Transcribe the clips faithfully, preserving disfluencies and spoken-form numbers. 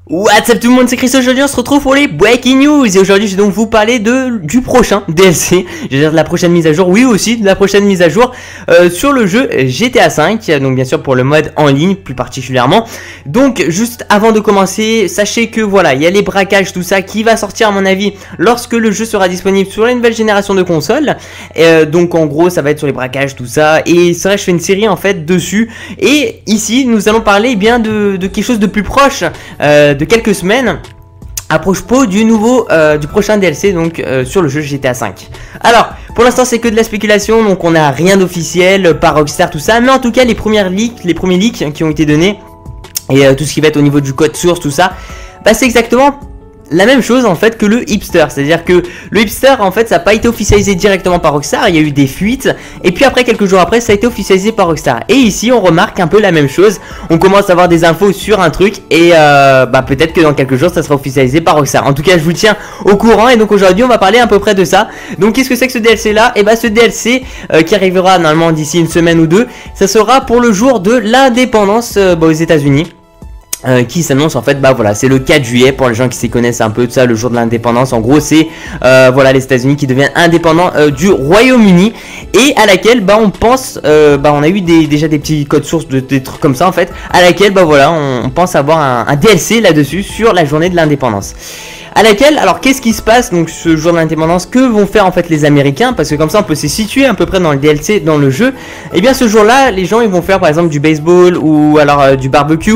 What's up tout le monde, c'est Chris. Aujourd'hui on se retrouve pour les Breaking News et aujourd'hui je vais donc vous parler de du prochain D L C, je veux dire de la prochaine mise à jour, oui aussi de la prochaine mise à jour euh, sur le jeu G T A cinq, donc bien sûr pour le mode en ligne plus particulièrement. Donc juste avant de commencer, sachez que voilà, il y a les braquages, tout ça qui va sortir à mon avis lorsque le jeu sera disponible sur la nouvelle génération de consoles. Euh, donc en gros ça va être sur les braquages, tout ça, et c'est vrai je fais une série en fait dessus. Et ici nous allons parler eh bien de, de quelque chose de plus proche, euh, de quelques semaines à propos du nouveau euh, du prochain D L C donc euh, sur le jeu G T A cinq. Alors pour l'instant c'est que de la spéculation, donc on n'a rien d'officiel par Rockstar tout ça, mais en tout cas les premières leaks, les premiers leaks qui ont été donnés et euh, tout ce qui va être au niveau du code source tout ça, bah c'est exactement la même chose en fait que le hipster, c'est à dire que le hipster en fait ça n'a pas été officialisé directement par Rockstar, il y a eu des fuites et puis après quelques jours après ça a été officialisé par Rockstar. Et ici on remarque un peu la même chose, on commence à avoir des infos sur un truc et euh, bah peut-être que dans quelques jours ça sera officialisé par Rockstar. En tout cas je vous tiens au courant et donc aujourd'hui on va parler à peu près de ça. Donc qu'est-ce que c'est que ce D L C là? Et bah ce D L C euh, qui arrivera normalement d'ici une semaine ou deux, ça sera pour le jour de l'indépendance euh, bah, aux États-Unis. Euh, qui s'annonce en fait, bah voilà, c'est le quatre juillet pour les gens qui s'y connaissent un peu, tout ça, le jour de l'indépendance. En gros, c'est euh, voilà les États-Unis qui deviennent indépendants euh, du Royaume-Uni et à laquelle bah on pense, euh, bah on a eu des, déjà des petits codes sources de des trucs comme ça en fait, à laquelle bah voilà on, on pense avoir un, un D L C là-dessus sur la journée de l'indépendance. À laquelle, alors qu'est-ce qui se passe donc ce jour de l'indépendance, que vont faire en fait les Américains, parce que comme ça on peut se situer à peu près dans le D L C, dans le jeu. Et bien ce jour-là, les gens ils vont faire par exemple du baseball ou alors euh, du barbecue.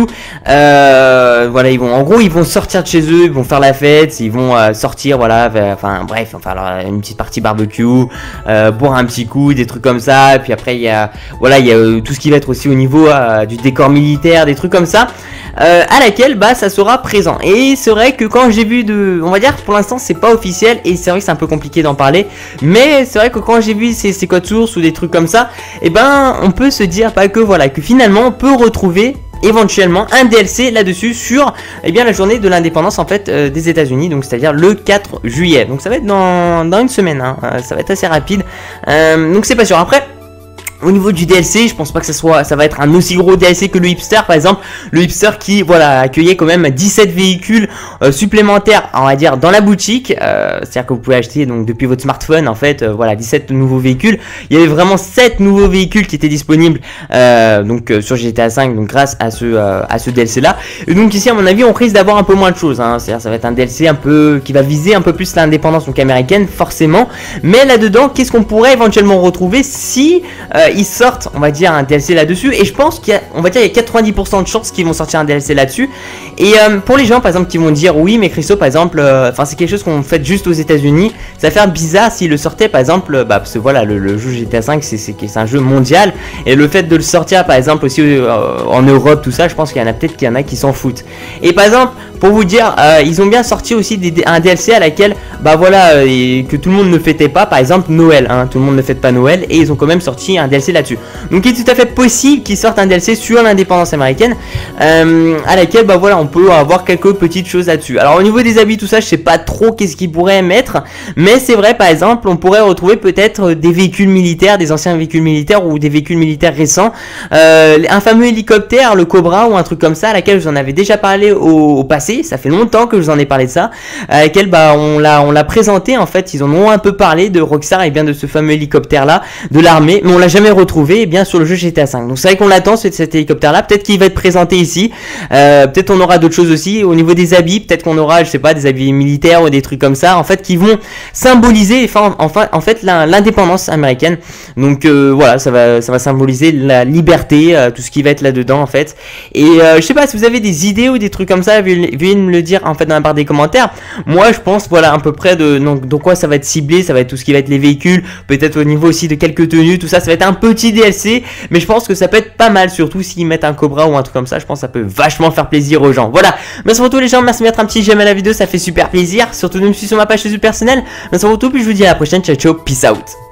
Euh, voilà, ils vont, en gros ils vont sortir de chez eux, ils vont faire la fête, ils vont euh, sortir, voilà, vers, enfin bref, enfin alors, une petite partie barbecue, euh, boire un petit coup, des trucs comme ça. Et puis après il y a, voilà, il y a euh, tout ce qui va être aussi au niveau euh, du décor militaire, des trucs comme ça. Euh, à laquelle bah ça sera présent. Et c'est vrai que quand j'ai vu de, on va dire pour l'instant c'est pas officiel et c'est vrai que c'est un peu compliqué d'en parler, mais c'est vrai que quand j'ai vu ces, ces codes sources ou des trucs comme ça, et eh ben on peut se dire pas que voilà que finalement on peut retrouver éventuellement un D L C là-dessus sur eh bien la journée de l'indépendance en fait euh, des États-Unis, donc c'est-à-dire le quatre juillet. Donc ça va être dans, dans une semaine, hein. euh, ça va être assez rapide. Euh, donc c'est pas sûr. Après au niveau du D L C, je pense pas que ça soit, ça va être un aussi gros D L C que le hipster par exemple. Le hipster qui, voilà, accueillait quand même dix-sept véhicules euh, supplémentaires, on va dire, dans la boutique. Euh, C'est-à-dire que vous pouvez acheter donc depuis votre smartphone, en fait, euh, voilà, dix-sept nouveaux véhicules. Il y avait vraiment sept nouveaux véhicules qui étaient disponibles euh, donc euh, sur G T A cinq, donc grâce à ce euh, à ce D L C là. Et donc ici, à mon avis, on risque d'avoir un peu moins de choses. Hein. C'est-à-dire, ça va être un D L C un peu qui va viser un peu plus l'indépendance donc américaine, forcément. Mais là-dedans, qu'est-ce qu'on pourrait éventuellement retrouver si euh, ils sortent, on va dire, un D L C là-dessus. Et je pense qu'il y a, on va dire, il y a quatre-vingt-dix pour cent de chances qu'ils vont sortir un D L C là-dessus. Et euh, pour les gens, par exemple, qui vont dire oui, mais Christo, par exemple, enfin, euh, c'est quelque chose qu'on fait juste aux États-Unis. Ça va faire bizarre s'ils le sortaient, par exemple, bah, parce que voilà, le, le jeu G T A cinq, c'est un jeu mondial. Et le fait de le sortir, par exemple, aussi euh, en Europe, tout ça, je pense qu'il y en a peut-être qu'il y en a qui s'en foutent. Et par exemple, pour vous dire, euh, ils ont bien sorti aussi des, un D L C à laquelle, bah voilà, euh, et que tout le monde ne fêtait pas, par exemple Noël, hein, tout le monde ne fête pas Noël, et ils ont quand même sorti un D L C là-dessus. Donc il est tout à fait possible qu'ils sortent un D L C sur l'indépendance américaine, euh, à laquelle, bah voilà, on peut avoir quelques petites choses là-dessus. Alors au niveau des habits, tout ça, je sais pas trop qu'est-ce qu'ils pourraient mettre, mais c'est vrai, par exemple, on pourrait retrouver peut-être des véhicules militaires, des anciens véhicules militaires ou des véhicules militaires récents, euh, un fameux hélicoptère, le Cobra ou un truc comme ça, à laquelle je vous en avais déjà parlé au, au passé. Ça fait longtemps que je vous en ai parlé de ça, à laquelle bah on l'a on l'a présenté en fait, ils en ont un peu parlé de Rockstar et bien de ce fameux hélicoptère là de l'armée, mais on l'a jamais retrouvé et bien sur le jeu G T A cinq. Donc c'est vrai qu'on l'attend cet, cet hélicoptère là, peut-être qu'il va être présenté ici, euh, peut-être on aura d'autres choses aussi au niveau des habits, peut-être qu'on aura je sais pas des habits militaires ou des trucs comme ça en fait qui vont symboliser enfin enfin en fait l'indépendance américaine. Donc euh, voilà, ça va ça va symboliser la liberté, euh, tout ce qui va être là dedans en fait. Et euh, je sais pas si vous avez des idées ou des trucs comme ça, vu veuillez me le dire en fait dans la barre des commentaires. Moi je pense voilà à peu près de donc de quoi ça va être ciblé, ça va être tout ce qui va être les véhicules, peut-être au niveau aussi de quelques tenues, tout ça, ça va être un petit D L C, mais je pense que ça peut être pas mal, surtout s'ils mettent un Cobra ou un truc comme ça, je pense que ça peut vachement faire plaisir aux gens. Voilà, merci pour tout les gens, merci de mettre un petit j'aime à la vidéo, ça fait super plaisir, surtout de me suivre sur ma page Facebook personnelle. Merci pour tout, puis je vous dis à la prochaine, ciao ciao, peace out.